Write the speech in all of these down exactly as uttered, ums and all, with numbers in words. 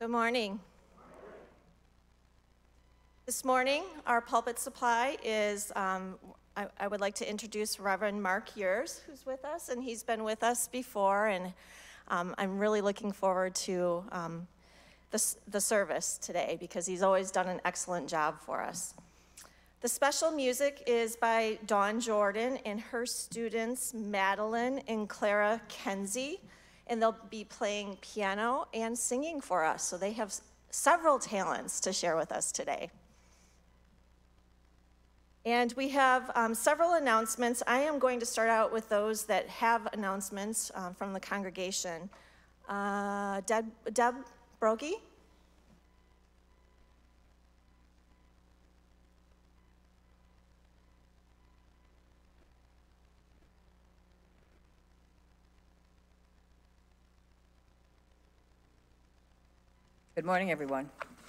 Good morning. This morning, our pulpit supply is, um, I, I would like to introduce Reverend Mark Yers, who's with us, and he's been with us before, and um, I'm really looking forward to um, the, the service today because he's always done an excellent job for us. The special music is by Dawn Jordan and her students, Madeline and Clara Kenzie, and they'll be playing piano and singing for us. So they have several talents to share with us today. And we have um, several announcements. I am going to start out with those that have announcements um, from the congregation. Uh, Deb, Deb Brogy? Good morning, everyone.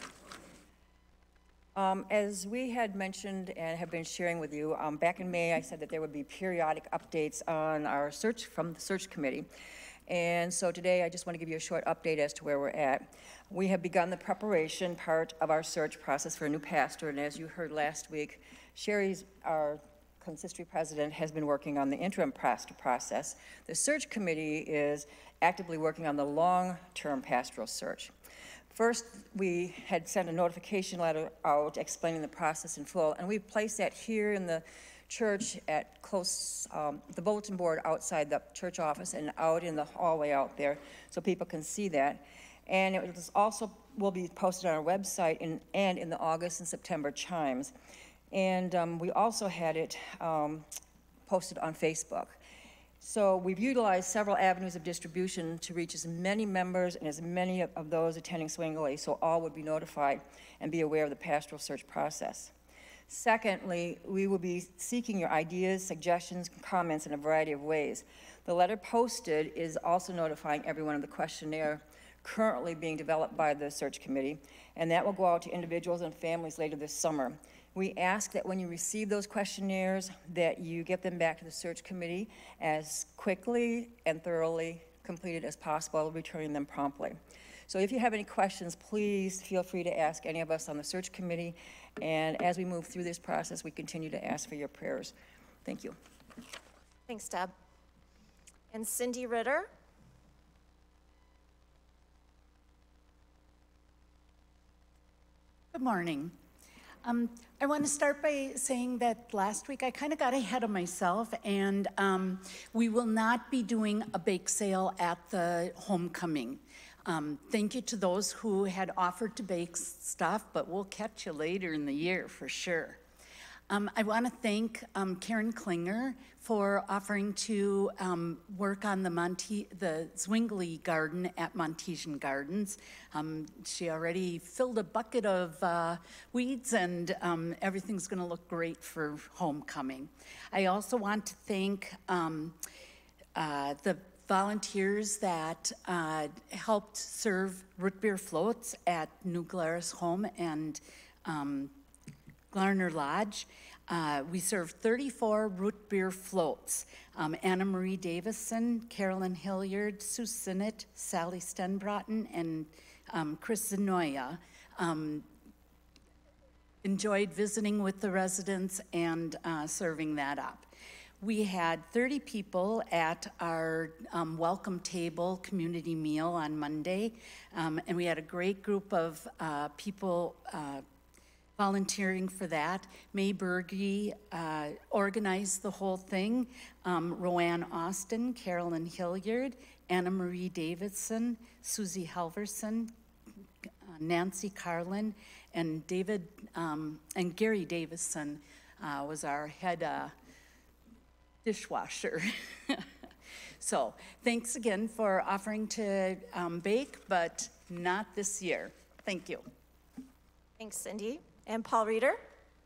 Um, as we had mentioned and have been sharing with you, um, back in May, I said that there would be periodic updates on our search from the search committee. And so today, I just want to give you a short update as to where we're at. We have begun the preparation part of our search process for a new pastor, and as you heard last week, Sherry's, our consistory president, has been working on the interim pastor process. The search committee is actively working on the long-term pastoral search. First, we had sent a notification letter out explaining the process in full, and we placed that here in the church at close, um, the bulletin board outside the church office and out in the hallway out there so people can see that. And it was also will be posted on our website in, and in the August and September chimes. And um, we also had it um, posted on Facebook. So we've utilized several avenues of distribution to reach as many members and as many of, of those attending Swingley, so all would be notified and be aware of the pastoral search process. Secondly, we will be seeking your ideas, suggestions, comments in a variety of ways. The letter posted is also notifying everyone of the questionnaire currently being developed by the search committee, and that will go out to individuals and families later this summer. We ask that when you receive those questionnaires that you get them back to the search committee as quickly and thoroughly completed as possible, returning them promptly. So if you have any questions, please feel free to ask any of us on the search committee. And as we move through this process, we continue to ask for your prayers. Thank you. Thanks, Deb. And Cindy Ritter? Good morning. Um, I want to start by saying that last week I kind of got ahead of myself, and um, we will not be doing a bake sale at the homecoming. Um, thank you to those who had offered to bake stuff, but we'll catch you later in the year for sure. Um, I want to thank um, Karen Klinger for offering to um, work on the, Monte the Zwingli garden at Montesian Gardens. Um, she already filled a bucket of uh, weeds, and um, everything's going to look great for homecoming. I also want to thank um, uh, the volunteers that uh, helped serve root beer floats at New Glarus Home and um, Glarner Lodge. Uh, we served thirty-four root beer floats. Um, Anna Marie Davison, Carolyn Hilliard, Sue Sinnott, Sally Stenbrotten, and um, Chris Zanoya um, enjoyed visiting with the residents and uh, serving that up. We had thirty people at our um, welcome table community meal on Monday, um, and we had a great group of uh, people uh, volunteering for that. May Berge uh, organized the whole thing. Um, Roanne Austin, Carolyn Hilliard, Anna Marie Davidson, Susie Helverson, uh, Nancy Carlin, and David um, and Gary Davison uh, was our head uh, dishwasher. So thanks again for offering to um, bake, but not this year. Thank you. Thanks, Cindy. And Paul Reeder?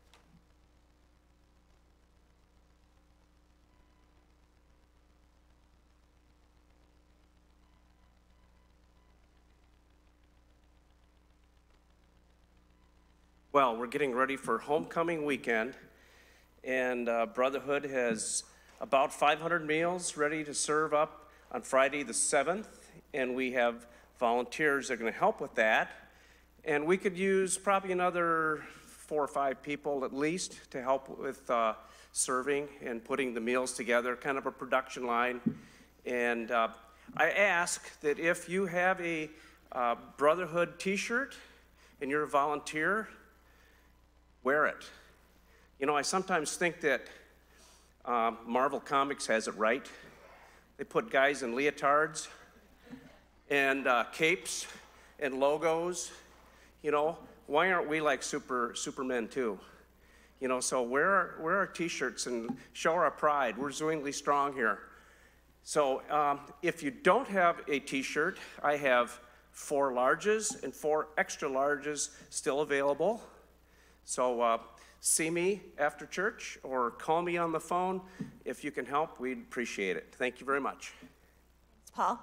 Well, we're getting ready for homecoming weekend, and uh, Brotherhood has about five hundred meals ready to serve up on Friday the seventh, and we have volunteers that are going to help with that. And we could use probably another four or five people at least to help with uh, serving and putting the meals together, kind of a production line. And uh, I ask that if you have a uh, Brotherhood t-shirt and you're a volunteer, wear it. You know, I sometimes think that uh, Marvel Comics has it right. They put guys in leotards and uh, capes and logos. You know, why aren't we like super Supermen too? You know, so wear our, wear our t-shirts and show our pride. We're Zwingli strong here. So um, if you don't have a t-shirt, I have four larges and four extra larges still available. So uh, see me after church or call me on the phone. If you can help, we'd appreciate it. Thank you very much. Thanks, Paul.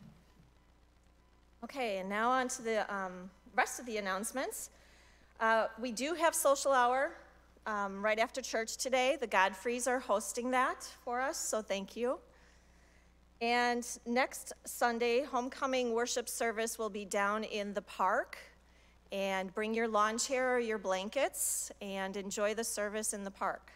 Okay, and now on to the um, rest of the announcements. Uh, we do have social hour um, right after church today. The Godfreys are hosting that for us, so thank you. And next Sunday, homecoming worship service will be down in the park. And bring your lawn chair or your blankets and enjoy the service in the park.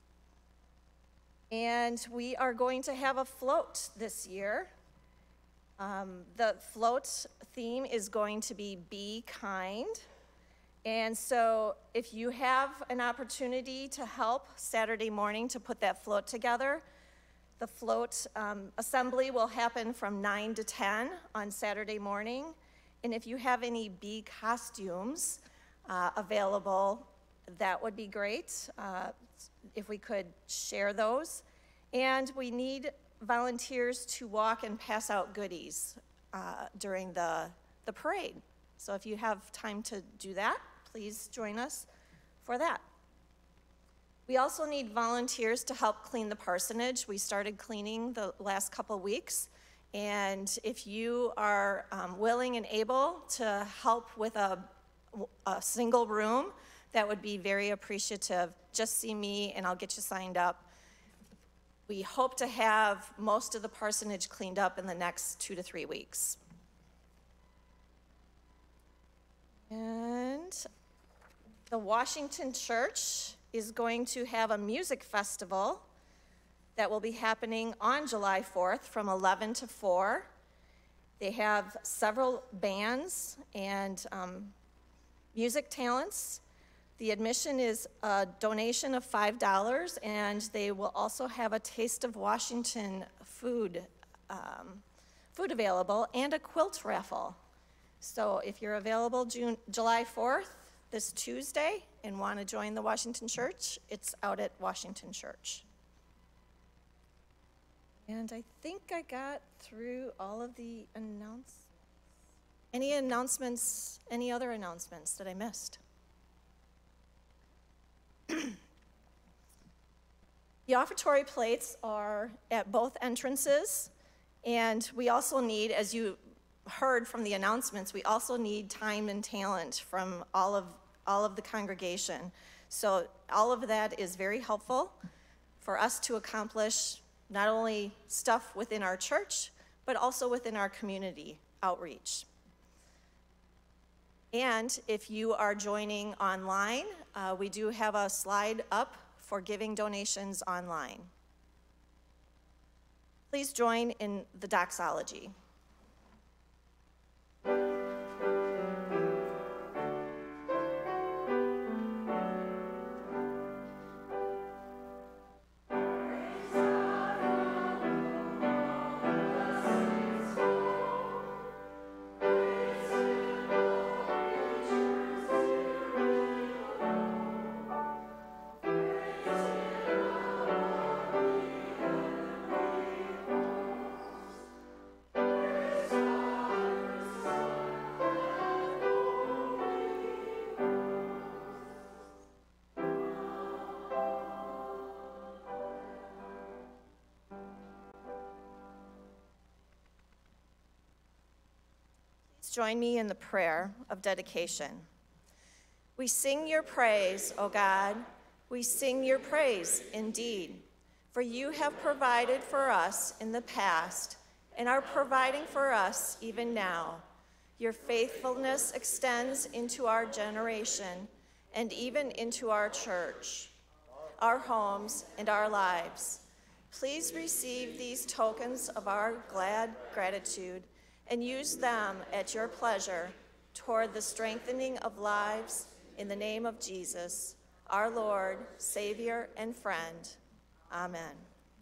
And we are going to have a float this year. Um, the float theme is going to be Be Kind. And so if you have an opportunity to help Saturday morning to put that float together, the float um, assembly will happen from nine to ten on Saturday morning. And if you have any bee costumes uh, available, that would be great uh, if we could share those. And we need volunteers to walk and pass out goodies uh, during the, the parade. So if you have time to do that, please join us for that. We also need volunteers to help clean the parsonage. We started cleaning the last couple weeks. And if you are um, willing and able to help with a, a single room, that would be very appreciative. Just see me and I'll get you signed up. We hope to have most of the parsonage cleaned up in the next two to three weeks. And the Washington Church is going to have a music festival that will be happening on July fourth from eleven to four. They have several bands and um, music talents. The admission is a donation of five dollars, and they will also have a Taste of Washington food, um, food available and a quilt raffle. So if you're available June, July fourth, this Tuesday, and want to join the Washington Church, it's out at Washington Church. And I think I got through all of the announcements. Any announcements, any other announcements that I missed? The offertory plates are at both entrances, and we also need, as you heard from the announcements, we also need time and talent from all of, all of the congregation. So all of that is very helpful for us to accomplish not only stuff within our church, but also within our community outreach. And if you are joining online, uh, we do have a slide up for giving donations online. Please join in the doxology. Join me in the prayer of dedication. We sing your praise, O God. We sing your praise indeed. For you have provided for us in the past and are providing for us even now. Your faithfulness extends into our generation and even into our church, our homes, and our lives. Please receive these tokens of our glad gratitude and use them at your pleasure toward the strengthening of lives in the name of Jesus, our Lord, Savior, and friend. Amen.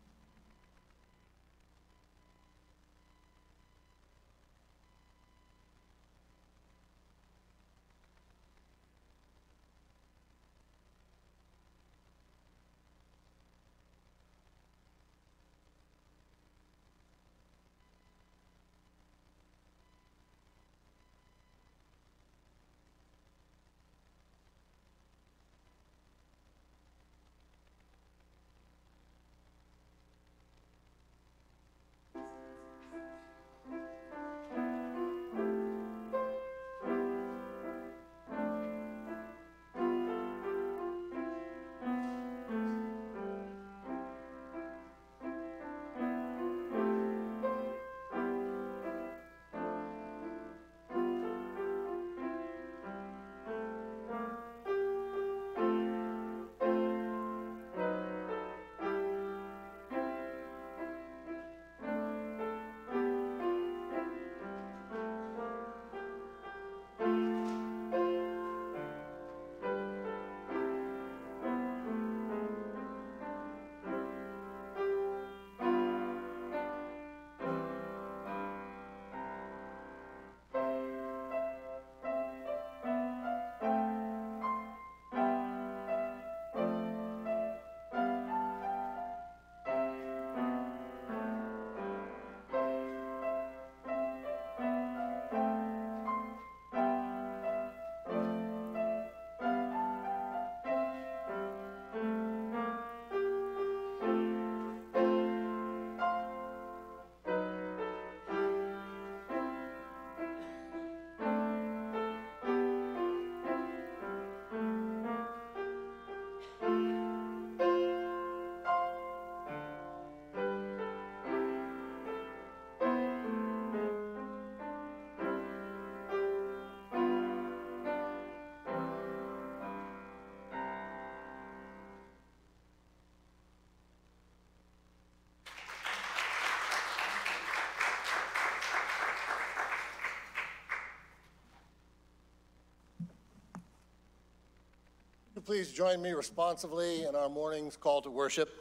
Please join me responsively in our morning's call to worship.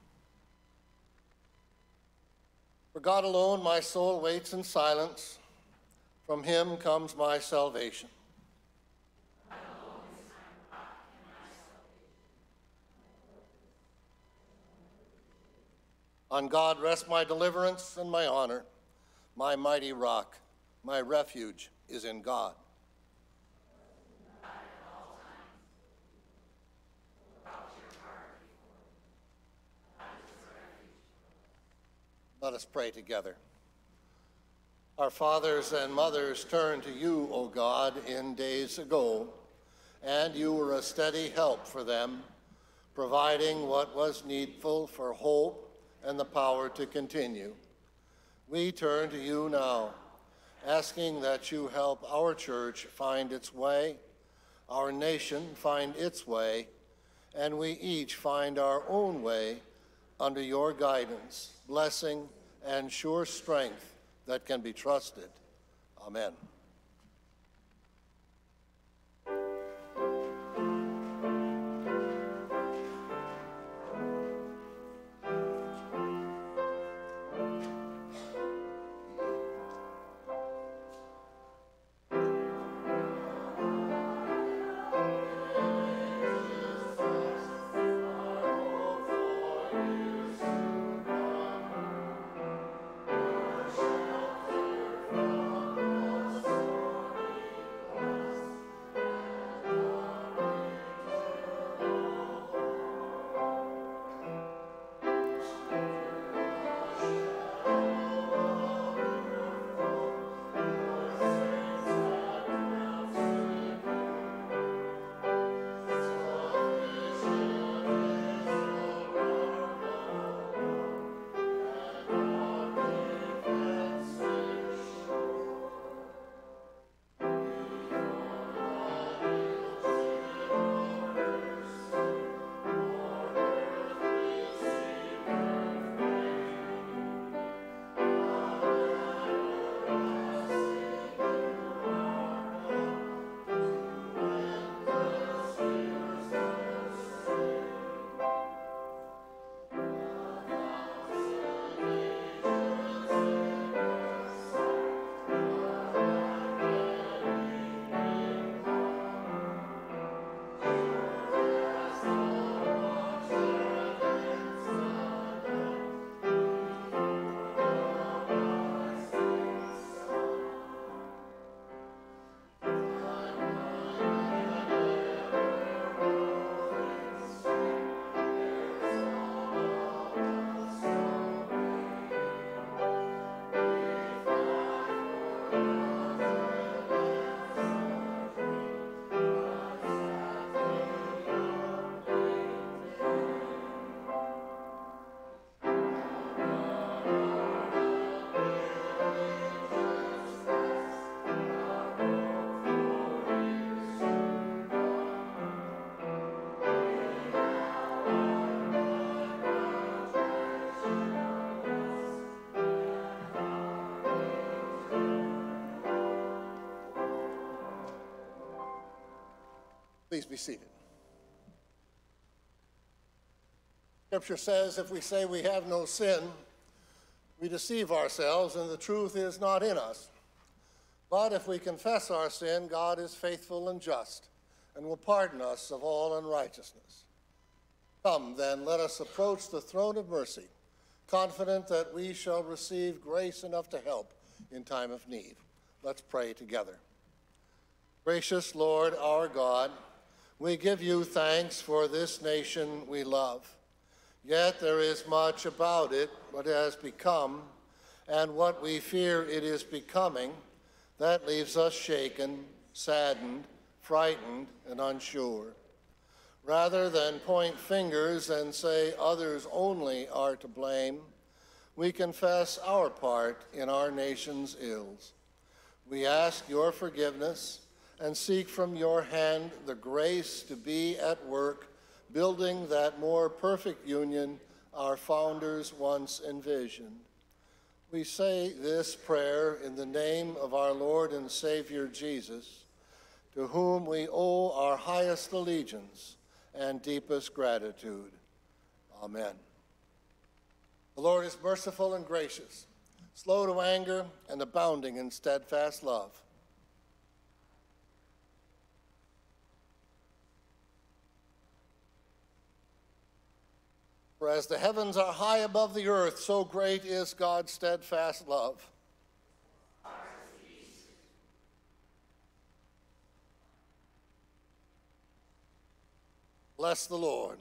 For God alone my soul waits in silence. From him comes my salvation. On God rests my deliverance and my honor. My mighty rock, my refuge is in God. Let us pray together. Our fathers and mothers turned to you, O God, in days ago, and you were a steady help for them, providing what was needful for hope and the power to continue. We turn to you now, asking that you help our church find its way, our nation find its way, and we each find our own way under your guidance, blessing, and sure strength that can be trusted. Amen. Please be seated. Scripture says, if we say we have no sin, we deceive ourselves and the truth is not in us. But if we confess our sin, God is faithful and just and will pardon us of all unrighteousness. Come, then, let us approach the throne of mercy, confident that we shall receive grace enough to help in time of need. Let's pray together. Gracious Lord, our God, we give you thanks for this nation we love. Yet there is much about it, what it has become, and what we fear it is becoming, that leaves us shaken, saddened, frightened, and unsure. Rather than point fingers and say others only are to blame, we confess our part in our nation's ills. We ask your forgiveness and seek from your hand the grace to be at work building that more perfect union our founders once envisioned. We say this prayer in the name of our Lord and Savior Jesus, to whom we owe our highest allegiance and deepest gratitude. Amen. The Lord is merciful and gracious, slow to anger and abounding in steadfast love. For as the heavens are high above the earth, so great is God's steadfast love. Bless the Lord.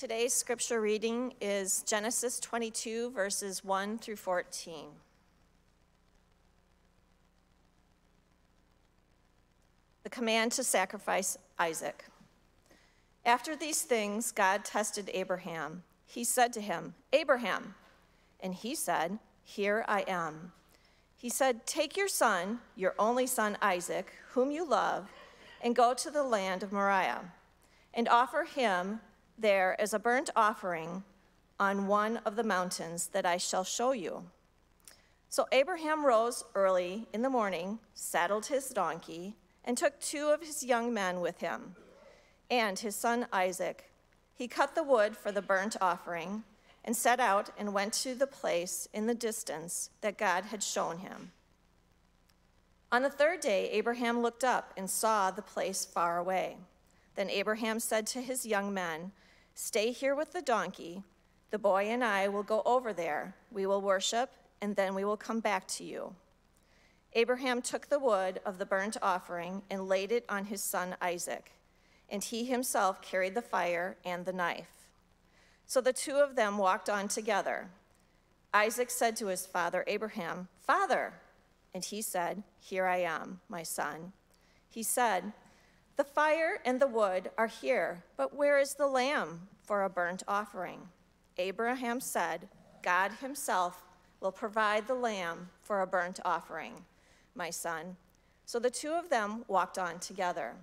Today's scripture reading is Genesis twenty-two, verses one through fourteen. The command to sacrifice Isaac. After these things, God tested Abraham. He said to him, "Abraham," and he said, "Here I am." He said, "Take your son, your only son Isaac, whom you love, and go to the land of Moriah, and offer him there as a burnt offering on one of the mountains that I shall show you." So Abraham rose early in the morning, saddled his donkey, and took two of his young men with him, and his son Isaac. He cut the wood for the burnt offering, and set out and went to the place in the distance that God had shown him. On the third day, Abraham looked up and saw the place far away. Then Abraham said to his young men, "Stay here with the donkey. The boy and I will go over there. We will worship, and then we will come back to you." Abraham took the wood of the burnt offering and laid it on his son Isaac, and he himself carried the fire and the knife. So the two of them walked on together. Isaac said to his father Abraham, "Father," and he said, "Here I am, my son." He said, "The fire and the wood are here, but where is the lamb for a burnt offering?" Abraham said, "God himself will provide the lamb for a burnt offering, my son." So the two of them walked on together.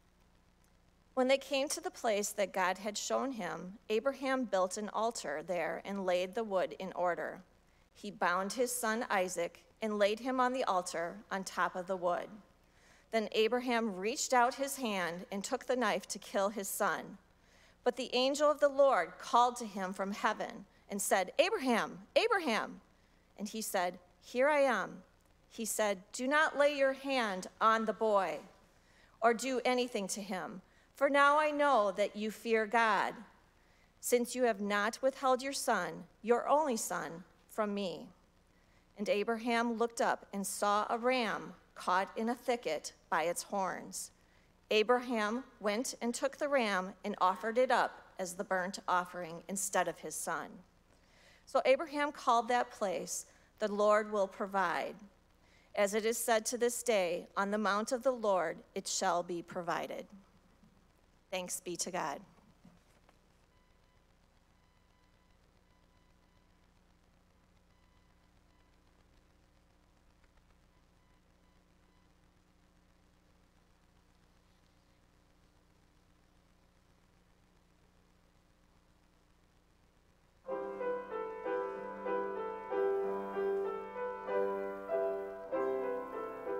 When they came to the place that God had shown him, Abraham built an altar there and laid the wood in order. He bound his son Isaac and laid him on the altar on top of the wood. Then Abraham reached out his hand and took the knife to kill his son. But the angel of the Lord called to him from heaven and said, "Abraham, Abraham." And he said, "Here I am." He said, "Do not lay your hand on the boy or do anything to him, for now I know that you fear God, since you have not withheld your son, your only son, from me." And Abraham looked up and saw a ram caught in a thicket by its horns. Abraham went and took the ram and offered it up as the burnt offering instead of his son. So Abraham called that place, "The Lord will provide." As it is said to this day, "On the mount of the Lord it shall be provided." Thanks be to God.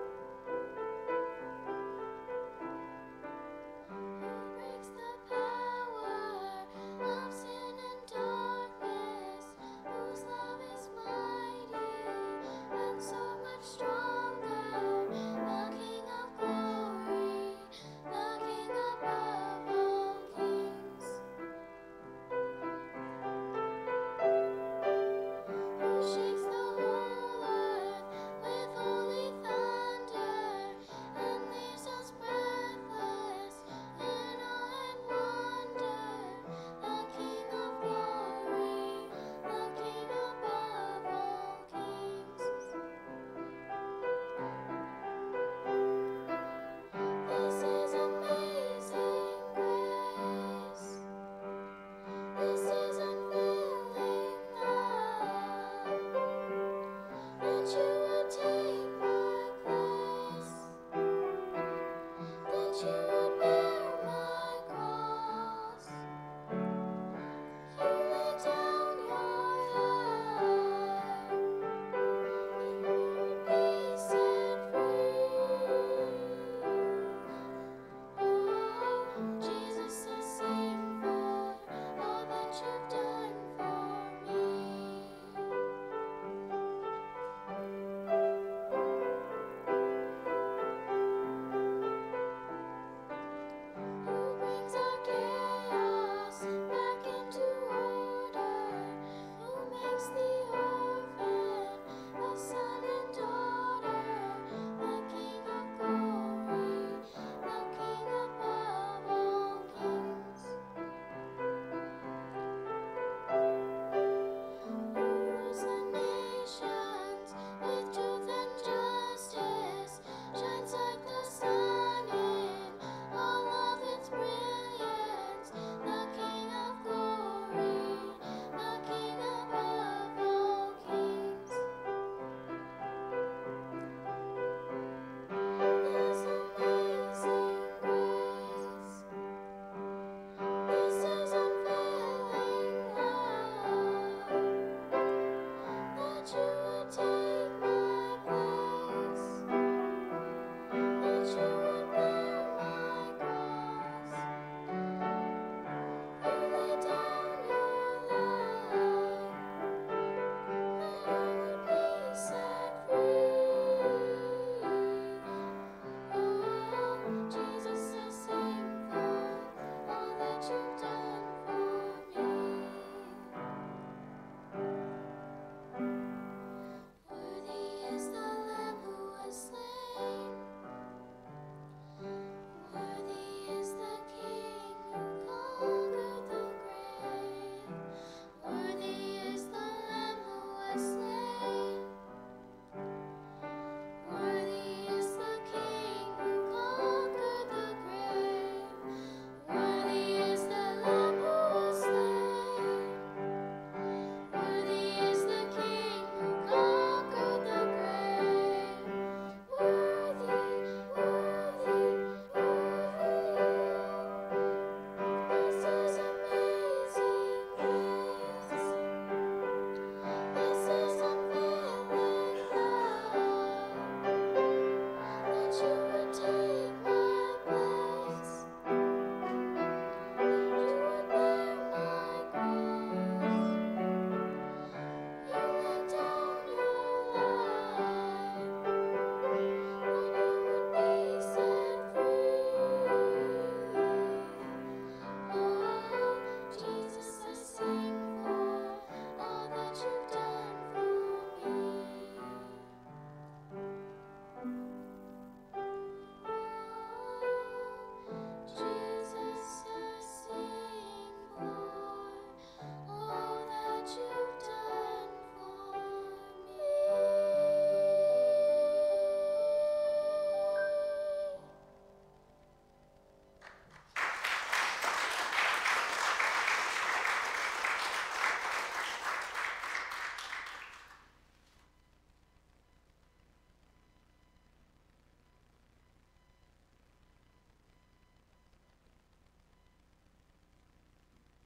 Who breaks the power?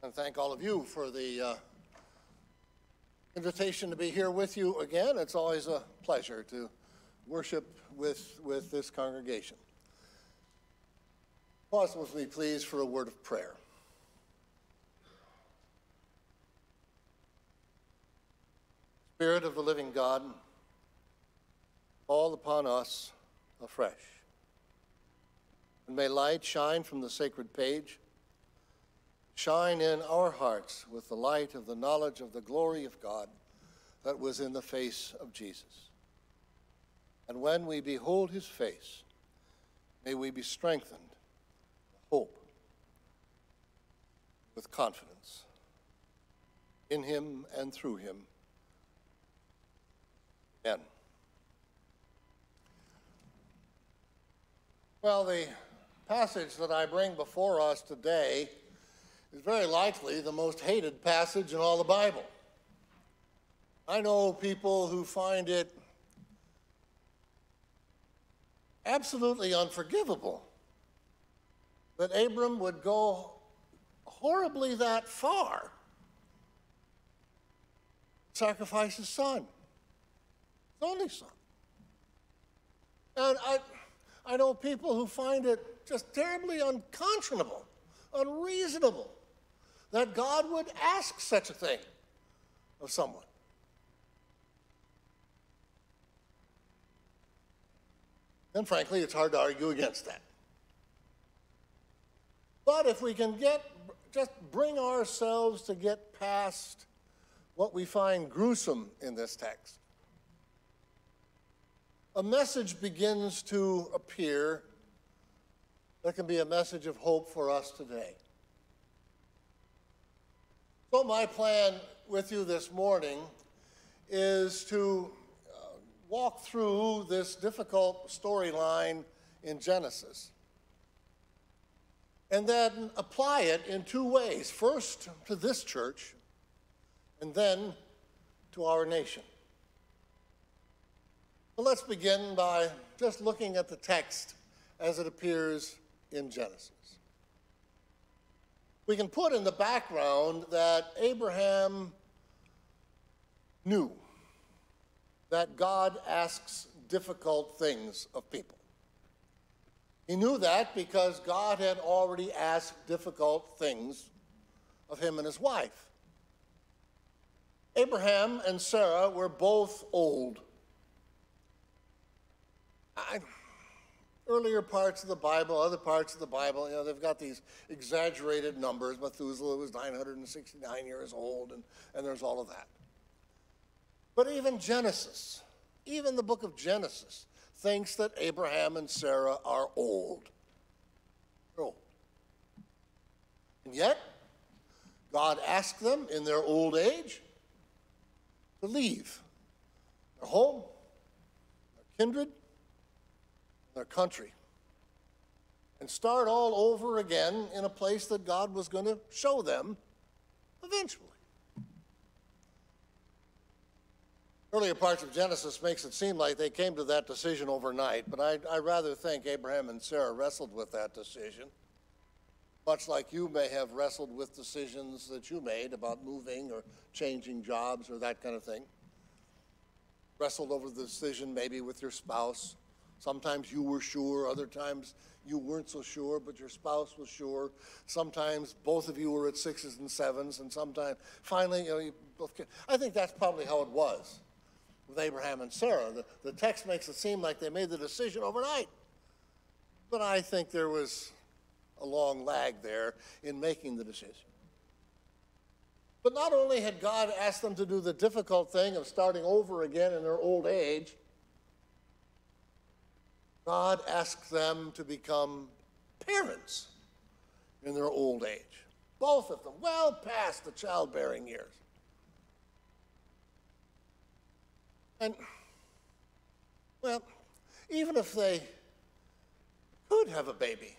And thank all of you for the uh, invitation to be here with you again. It's always a pleasure to worship with, with this congregation. Pause with me, please, for a word of prayer. Spirit of the living God, fall upon us afresh. And may light shine from the sacred page, shine in our hearts with the light of the knowledge of the glory of God that was in the face of Jesus. And when we behold his face, may we be strengthened with hope, with confidence in him and through him. Amen. Well, the passage that I bring before us today is very likely the most hated passage in all the Bible. I know people who find it absolutely unforgivable that Abram would go horribly that far, sacrifice his son, his only son. And I, I know people who find it just terribly unconscionable, unreasonable, that God would ask such a thing of someone. And frankly, it's hard to argue against that. But if we can get, just bring ourselves to get past what we find gruesome in this text, a message begins to appear that can be a message of hope for us today. So my plan with you this morning is to uh, walk through this difficult storyline in Genesis and then apply it in two ways. First, to this church, and then to our nation. Well, let's begin by just looking at the text as it appears in Genesis. We can put in the background that Abraham knew that God asks difficult things of people. He knew that because God had already asked difficult things of him and his wife. Abraham and Sarah were both old. I, earlier parts of the Bible, other parts of the Bible, you know, they've got these exaggerated numbers. Methuselah was nine hundred sixty-nine years old, and, and there's all of that. But even Genesis, even the book of Genesis, thinks that Abraham and Sarah are old. They're old. And yet, God asked them in their old age to leave their home, their kindred, their country, and start all over again in a place that God was going to show them eventually. Earlier parts of Genesis makes it seem like they came to that decision overnight, but I, I rather think Abraham and Sarah wrestled with that decision, much like you may have wrestled with decisions that you made about moving or changing jobs or that kind of thing. Wrestled over the decision maybe with your spouse. Sometimes you were sure, other times you weren't so sure, but your spouse was sure. Sometimes both of you were at sixes and sevens, and sometimes, finally, you know, you both came. I think that's probably how it was with Abraham and Sarah. The, the text makes it seem like they made the decision overnight. But I think there was a long lag there in making the decision. But not only had God asked them to do the difficult thing of starting over again in their old age, God asked them to become parents in their old age. Both of them, well past the childbearing years. And, well, even if they could have a baby,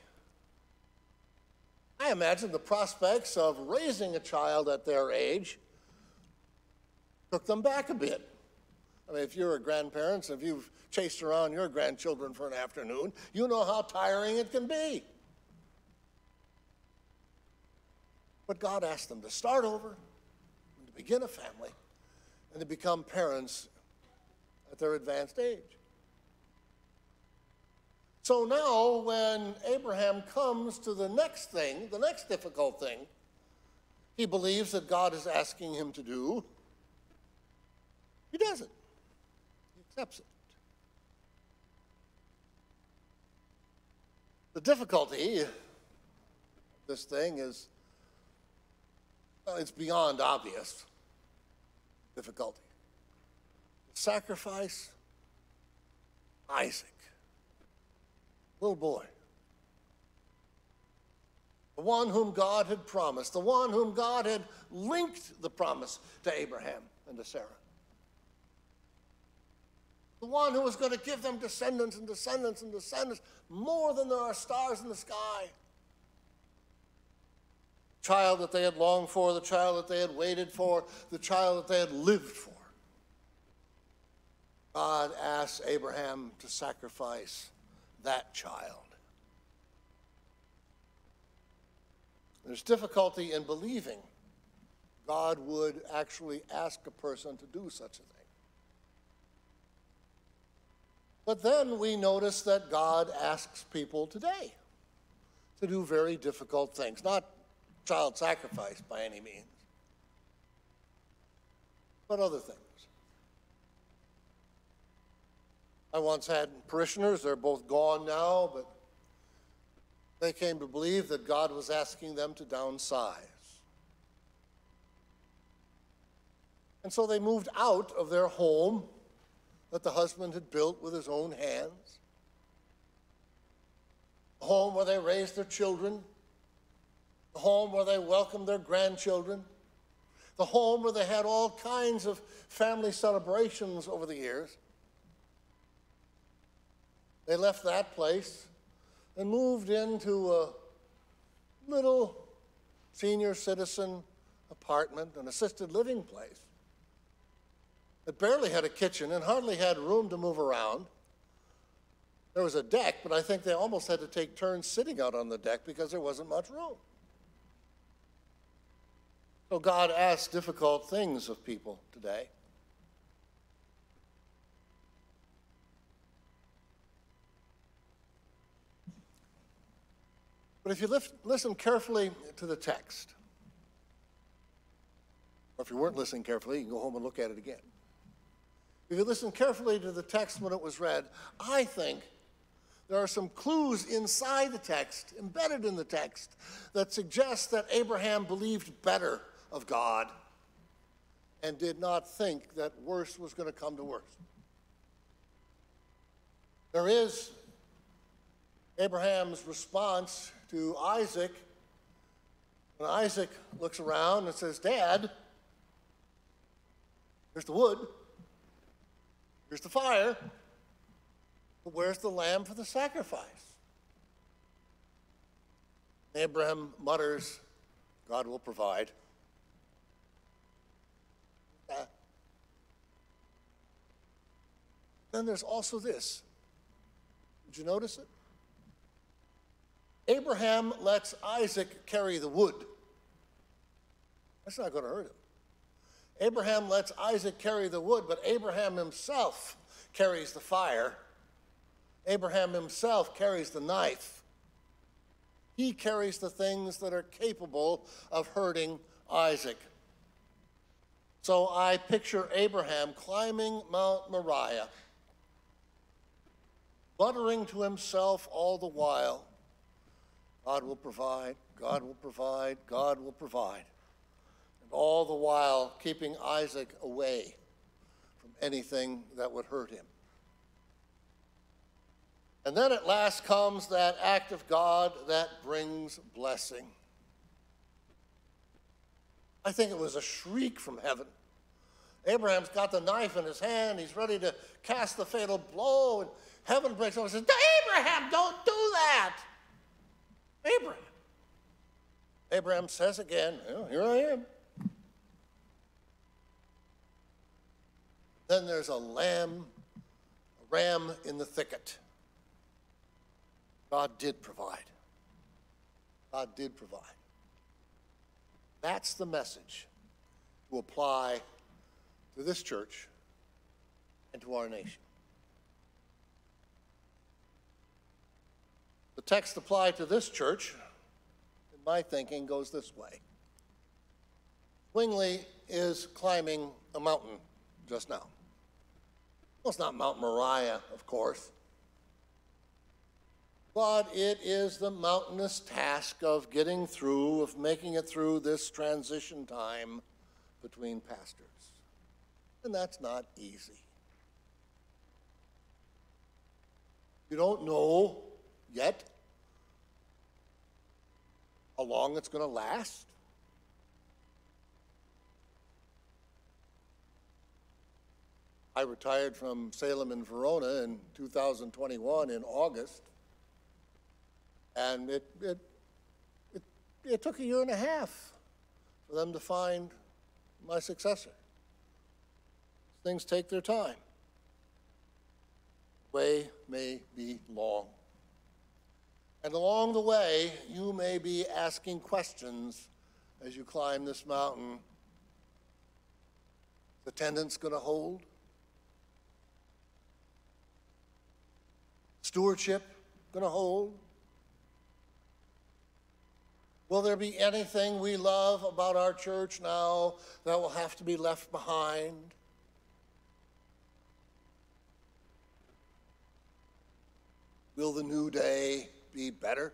I imagine the prospects of raising a child at their age took them back a bit. I mean, if you're a grandparent, if you've chased around your grandchildren for an afternoon, you know how tiring it can be. But God asked them to start over, and to begin a family, and to become parents at their advanced age. So now when Abraham comes to the next thing, the next difficult thing, he believes that God is asking him to do, he does it. He accepts it. The difficulty of this thing is, well, it's beyond obvious difficulty. Sacrifice Isaac, little boy, the one whom God had promised, the one whom God had linked the promise to Abraham and to Sarah, the one who was going to give them descendants and descendants and descendants, more than there are stars in the sky. The child that they had longed for, the child that they had waited for, the child that they had lived for. God asks Abraham to sacrifice that child. There's difficulty in believing God would actually ask a person to do such a thing. But then we notice that God asks people today to do very difficult things, not child sacrifice by any means, but other things. I once had parishioners, they're both gone now, but they came to believe that God was asking them to downsize. And so they moved out of their home that the husband had built with his own hands, a home where they raised their children, the home where they welcomed their grandchildren, the home where they had all kinds of family celebrations over the years. They left that place and moved into a little senior citizen apartment, an assisted living place that barely had a kitchen and hardly had room to move around. There was a deck, but I think they almost had to take turns sitting out on the deck because there wasn't much room. So God asks difficult things of people today. But if you listen carefully to the text, or if you weren't listening carefully, you can go home and look at it again. If you listen carefully to the text when it was read, I think there are some clues inside the text, embedded in the text, that suggest that Abraham believed better of God and did not think that worse was going to come to worse. There is Abraham's response to Isaac when Isaac looks around and says, Dad, here's the wood, here's the fire, but where's the lamb for the sacrifice? Abraham mutters, God will provide. Uh, then there's also this. Did you notice it? Abraham lets Isaac carry the wood. That's not going to hurt him. Abraham lets Isaac carry the wood, but Abraham himself carries the fire. Abraham himself carries the knife. He carries the things that are capable of hurting Isaac. So I picture Abraham climbing Mount Moriah, muttering to himself all the while, God will provide, God will provide, God will provide. And all the while keeping Isaac away from anything that would hurt him. And then at last comes that act of God that brings blessing. I think it was a shriek from heaven. Abraham's got the knife in his hand. He's ready to cast the fatal blow. And heaven breaks over and says, Abraham, don't do that. Abraham. Abraham says again, well, here I am. Then there's a lamb, a ram in the thicket. God did provide. God did provide. That's the message to apply to this church and to our nation. The text applied to this church, in my thinking, goes this way. Zwingli is climbing a mountain just now. Well, it's not Mount Moriah, of course, but it is the mountainous task of getting through, of making it through this transition time between pastors. And that's not easy. You don't know yet how long it's going to last. I retired from Salem and Verona in two thousand twenty-one in August, and it, it, it, it took a year and a half for them to find my successor. Things take their time. The way may be long. And along the way, you may be asking questions as you climb this mountain. Is attendance going to hold? Stewardship going to hold? Will there be anything we love about our church now that will have to be left behind? Will the new day be better?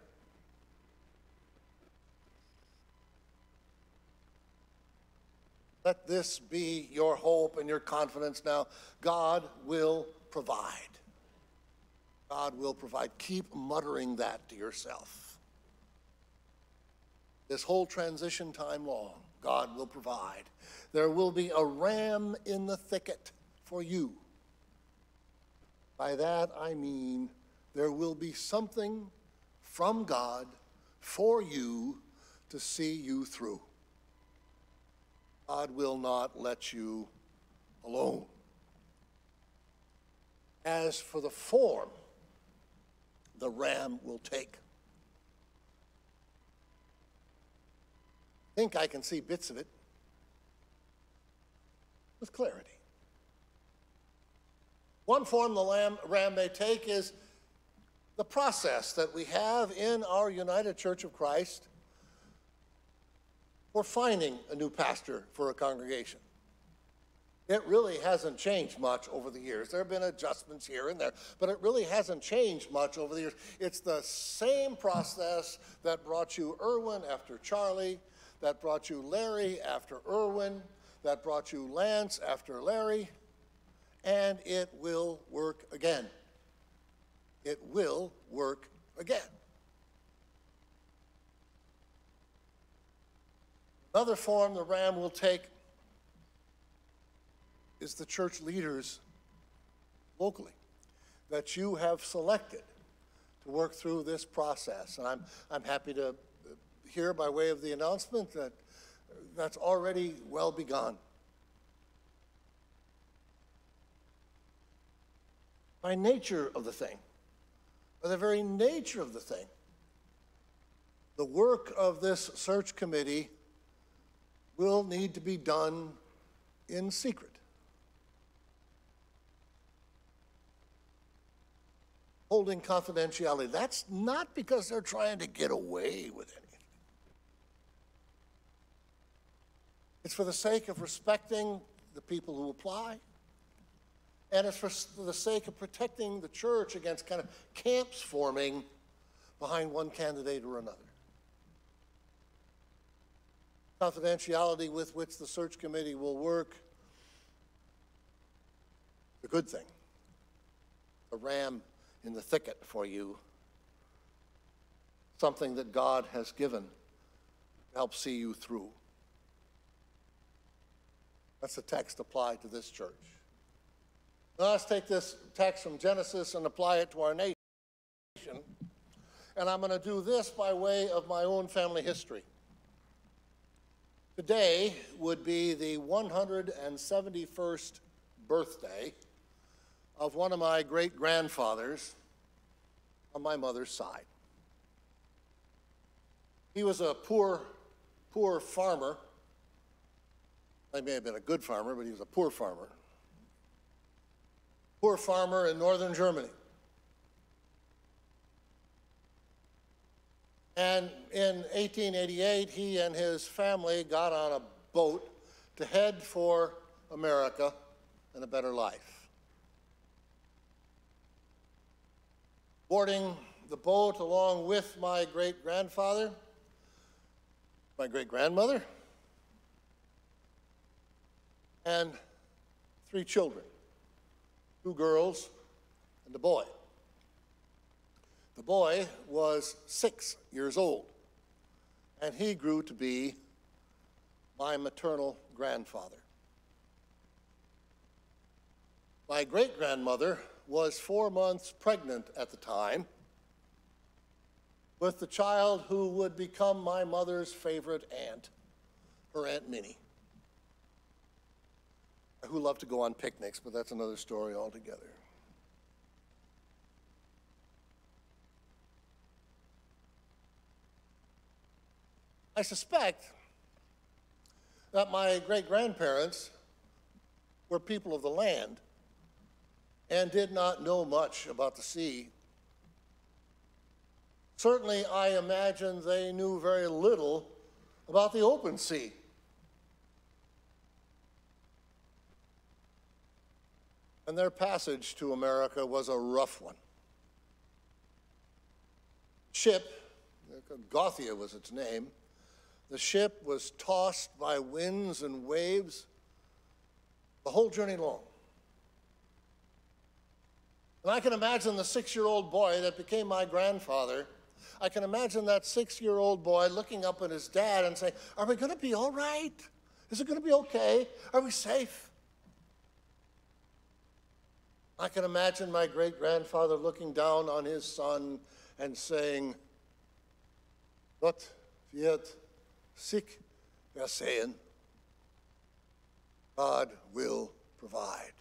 Let this be your hope and your confidence now. God will provide. God will provide. Keep muttering that to yourself. This whole transition time long, God will provide. There will be a ram in the thicket for you. By that I mean there will be something from God for you to see you through. God will not let you alone. As for the form the ram will take, I think I can see bits of it with clarity. One form the lamb, ram may take is the process that we have in our United Church of Christ for finding a new pastor for a congregation. It really hasn't changed much over the years. There have been adjustments here and there, but it really hasn't changed much over the years. It's the same process that brought you Erwin after Charlie, that brought you Larry after Erwin, that brought you Lance after Larry, and it will work again. It will work again. Another form the ram will take is the church leaders locally that you have selected to work through this process. And I'm, I'm happy to hear by way of the announcement that that's already well begun. By nature of the thing, by the very nature of the thing, the work of this search committee will need to be done in secret. Holding confidentiality. That's not because they're trying to get away with anything. It's for the sake of respecting the people who apply, and it's for the sake of protecting the church against kind of camps forming behind one candidate or another. Confidentiality with which the search committee will work, the good thing, the ram in the thicket for you, something that God has given to help see you through. That's the text applied to this church. Now let's take this text from Genesis and apply it to our nation. And I'm going to do this by way of my own family history. Today would be the one hundred seventy-first birthday of one of my great-grandfathers on my mother's side. He was a poor poor farmer. He may have been a good farmer, but he was a poor farmer. Poor farmer in northern Germany. And in eighteen eighty-eight, he and his family got on a boat to head for America and a better life. Boarding the boat along with my great-grandfather, my great-grandmother, and three children, two girls and a boy. The boy was six years old, and he grew to be my maternal grandfather. My great-grandmother was four months pregnant at the time with the child who would become my mother's favorite aunt, her Aunt Minnie, who loved to go on picnics, but that's another story altogether. I suspect that my great-grandparents were people of the land and did not know much about the sea. Certainly, I imagine they knew very little about the open sea. And their passage to America was a rough one. Ship, Gothia was its name, the ship was tossed by winds and waves the whole journey long. And I can imagine the six-year-old boy that became my grandfather. I can imagine that six-year-old boy looking up at his dad and saying, "Are we going to be all right? Is it going to be okay? Are we safe?" I can imagine my great-grandfather looking down on his son and saying, "Gott wird sich versehen." God will provide.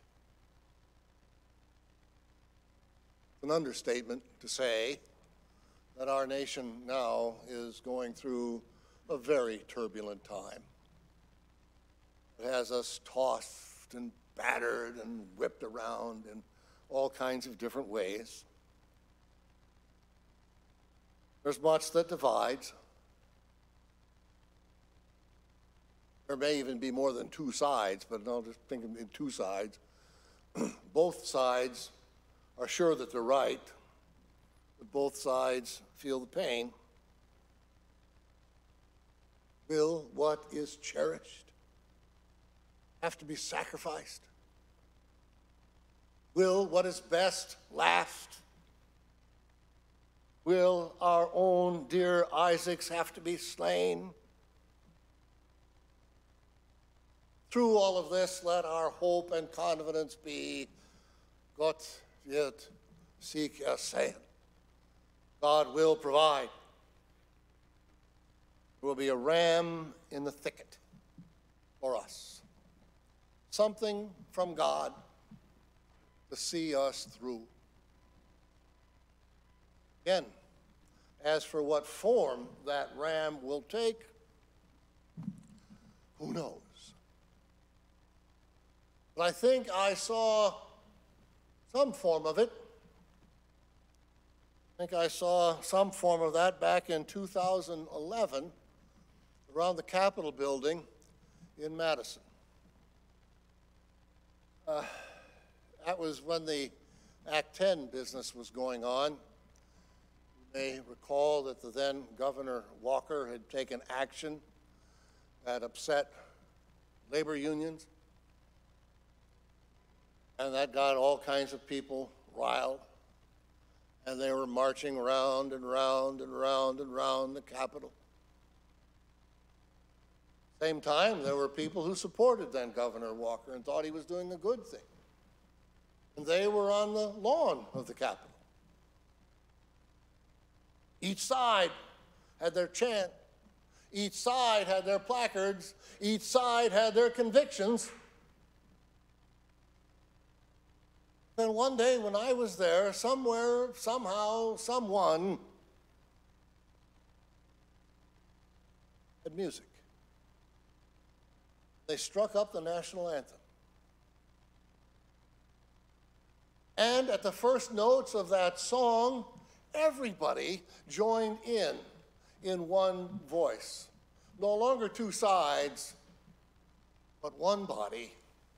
It's an understatement to say that our nation now is going through a very turbulent time. It has us tossed and battered and whipped around in all kinds of different ways. There's much that divides. There may even be more than two sides, but I'll just think of it in two sides. Both sides are sure that they're right, but both sides feel the pain. Will what is cherished have to be sacrificed? Will what is best last? Will our own dear Isaacs have to be slain? Through all of this, let our hope and confidence be, Gott wird sich ersehen. God will provide. There will be a ram in the thicket for us. Something from God to see us through. Again, as for what form that ram will take, who knows? But I think I saw some form of it. I think I saw some form of that back in two thousand eleven around the Capitol building in Madison. Uh, that was when the Act ten business was going on. You may recall that the then Governor Walker had taken action that upset labor unions, and that got all kinds of people riled. And they were marching round and round and round and round the Capitol. Same time, there were people who supported then Governor Walker and thought he was doing a good thing. And they were on the lawn of the Capitol. Each side had their chant. Each side had their placards. Each side had their convictions. Then one day when I was there, somewhere, somehow, someone had music. They struck up the national anthem. And at the first notes of that song, everybody joined in in one voice. No longer two sides, but one body.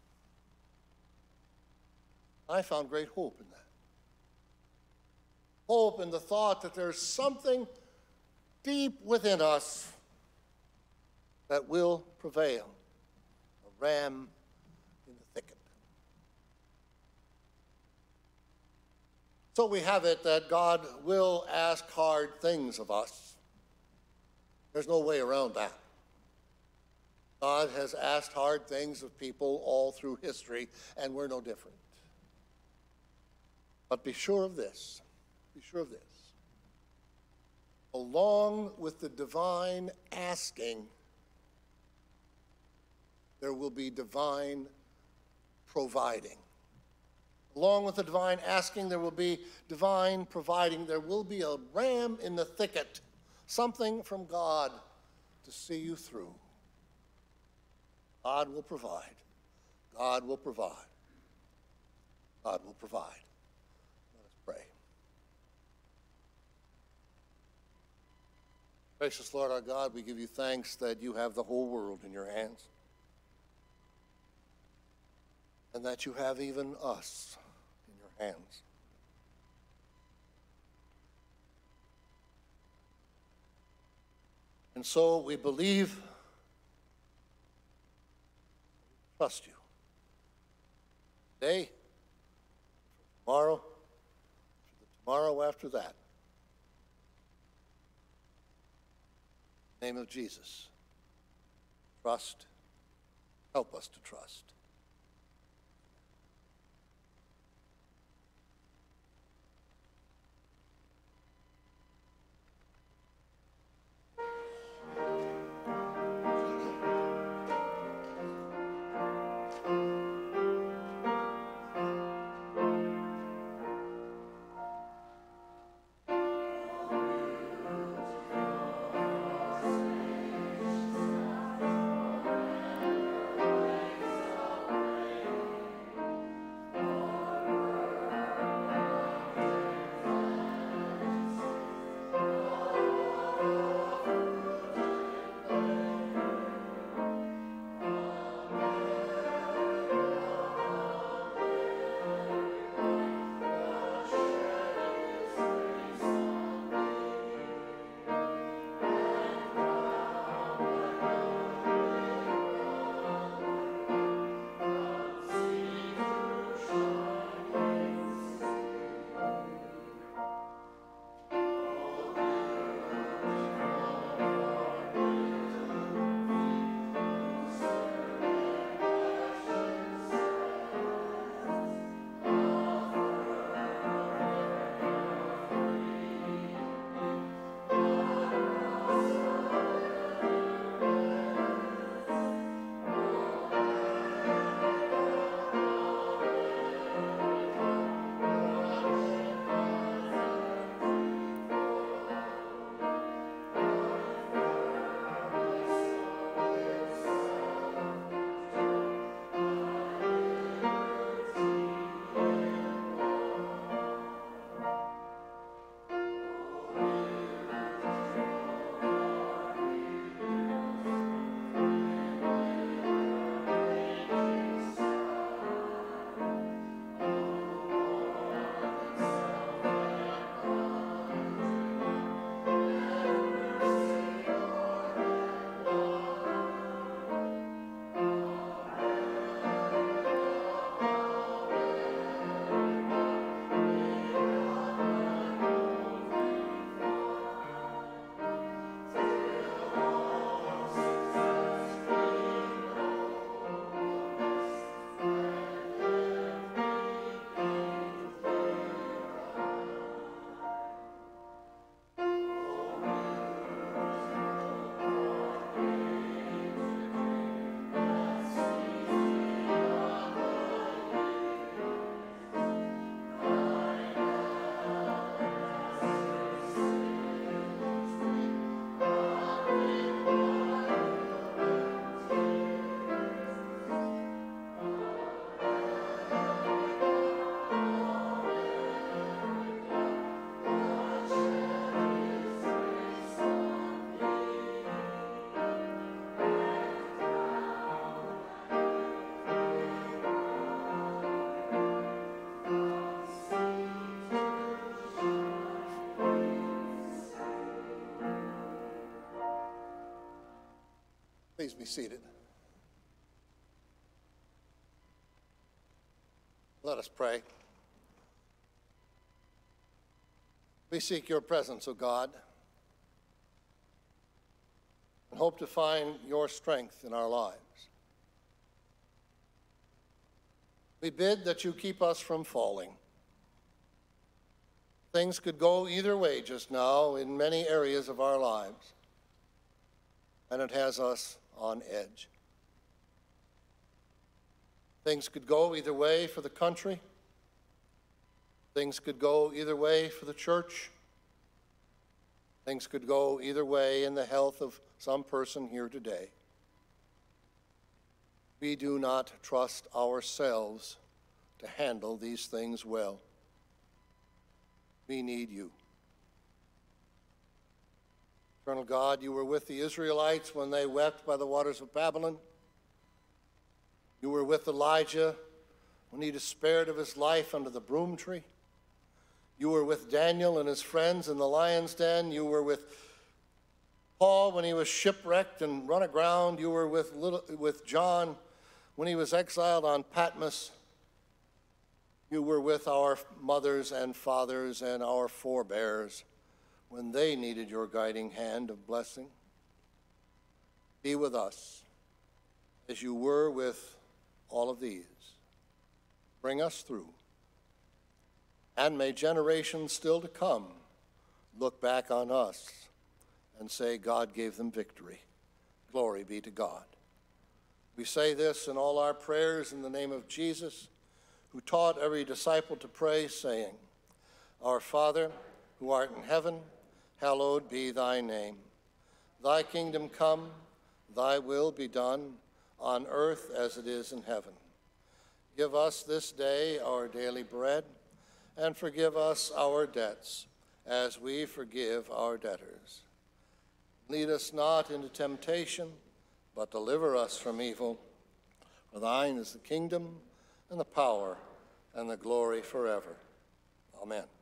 I found great hope in that. Hope in the thought that there's something deep within us that will prevail. A ram in the thicket. So we have it that God will ask hard things of us. There's no way around that. God has asked hard things of people all through history, and we're no different. But be sure of this, be sure of this. Along with the divine asking, there will be divine providing. Along with the divine asking, there will be divine providing. There will be a ram in the thicket, something from God to see you through. God will provide. God will provide. God will provide. Let us pray. Gracious Lord our God, we give you thanks that you have the whole world in your hands, and that you have even us in your hands. And so we believe, trust you. Today, tomorrow, for the tomorrow after that. In the name of Jesus, trust, help us to trust. Please be seated. Let us pray. We seek your presence, O God, and hope to find your strength in our lives. We bid that you keep us from falling. Things could go either way just now in many areas of our lives, and it has us on edge. Things could go either way for the country. Things could go either way for the church. Things could go either way in the health of some person here today. We do not trust ourselves to handle these things well. We need you. Eternal God, you were with the Israelites when they wept by the waters of Babylon. You were with Elijah when he despaired of his life under the broom tree. You were with Daniel and his friends in the lion's den. You were with Paul when he was shipwrecked and run aground. You were with, little, with John when he was exiled on Patmos. You were with our mothers and fathers and our forebears when they needed your guiding hand of blessing. Be with us as you were with all of these. Bring us through. And may generations still to come look back on us and say, God gave them victory. Glory be to God. We say this in all our prayers in the name of Jesus, who taught every disciple to pray, saying, Our Father, who art in heaven, hallowed be thy name. Thy kingdom come, thy will be done, on earth as it is in heaven. Give us this day our daily bread, and forgive us our debts, as we forgive our debtors. Lead us not into temptation, but deliver us from evil. For thine is the kingdom, and the power, and the glory forever. Amen.